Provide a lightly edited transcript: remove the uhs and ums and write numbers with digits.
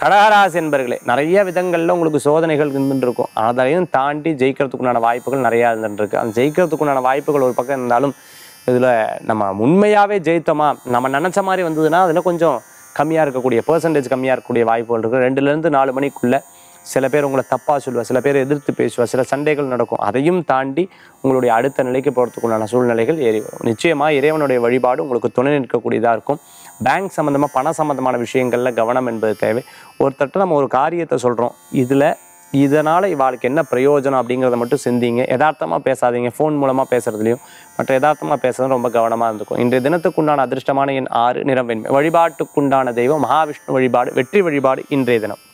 கடகராசி என்பர்களே, நிறைய விதங்களில் உங்களுக்கு சோதனைகள் இருந்துட்டு இருக்கும். அதையும் தாண்டி ஜெயிக்கிறதுக்குண்டான வாய்ப்புகள் நிறையா இருந்துருக்கு. அந்த ஜெயிக்கிறதுக்குண்டான வாய்ப்புகள் ஒரு பக்கம் இருந்தாலும், இதில் நம்ம உண்மையாகவே ஜெயித்தோமா, நம்ம நினச்ச மாதிரி வந்ததுன்னா அதில் கொஞ்சம் கம்மியாக இருக்கக்கூடிய பெர்சன்டேஜ் கம்மியாக இருக்கக்கூடிய வாய்ப்புகள் இருக்குது. 2லேருந்து 4 மணிக்குள்ளே சில பேர் உங்களை தப்பாக சொல்லுவாள், சில பேர் எதிர்த்து பேசுவாள், சில சண்டைகள் நடக்கும். அதையும் தாண்டி உங்களுடைய அடுத்த நிலைக்கு போகிறதுக்குண்டான சூழ்நிலைகள் ஏறி வரும். நிச்சயமாக இறைவனுடைய வழிபாடு உங்களுக்கு துணை நிற்கக்கூடியதாக இருக்கும். பேங்க் சம்மந்தமாக பண சம்மந்தமான விஷயங்களில் கவனம் என்பது தேவை. ஒருத்தட்ட நம்ம ஒரு காரியத்தை சொல்கிறோம், இதனால் இவாளுக்கு என்ன பிரயோஜனம் அப்படிங்கிறத மட்டும் சிந்திங்க. யதார்த்தமாக பேசாதீங்க. ஃபோன் மூலமாக பேசுகிறதுலையும் மற்ற யதார்த்தமாக பேசுறது ரொம்ப கவனமாக இருந்துக்கும். இன்றைய தினத்துக்குண்டான அதிர்ஷ்டமான எண் 6, நிறம் வெண்மை. வழிபாட்டுக்குண்டான தெய்வம் மகாவிஷ்ணு வழிபாடு, வெற்றி வழிபாடு இன்றைய தினம்.